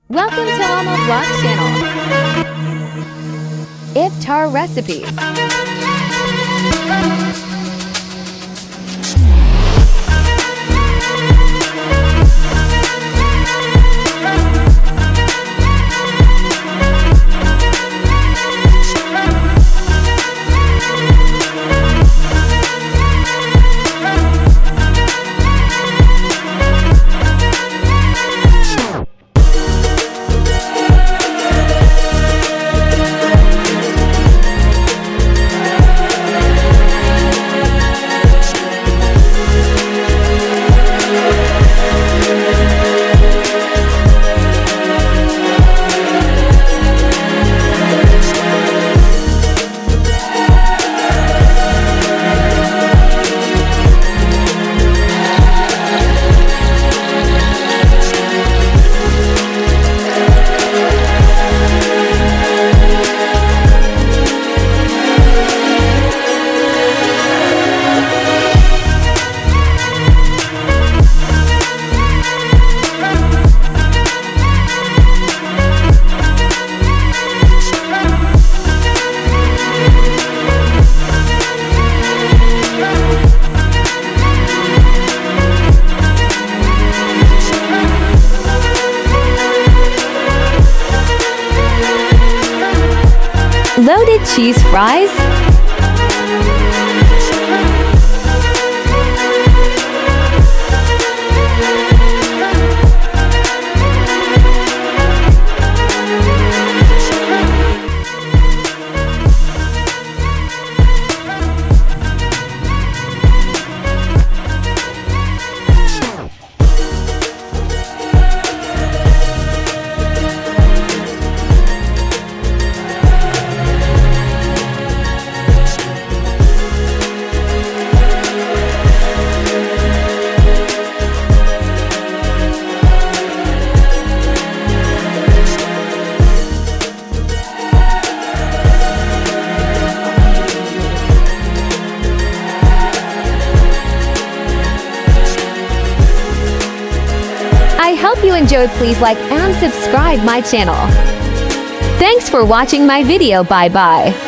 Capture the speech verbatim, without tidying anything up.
Welcome to Mama Vlog channel. Iftar recipes. Loaded cheese fries. I hope you enjoyed. Please like and subscribe my channel. Thanks for watching my video. Bye bye.